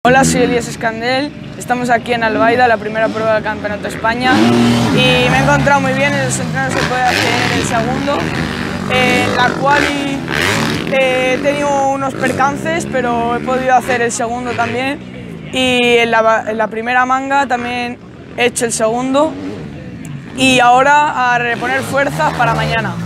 Hola, soy Elías Escandel, estamos aquí en Albaida, la primera prueba del Campeonato de España, y me he encontrado muy bien. En los entrenos se puede hacer el segundo, en la cual he tenido unos percances, pero he podido hacer el segundo también, y en la primera manga también he hecho el segundo, y ahora a reponer fuerzas para mañana.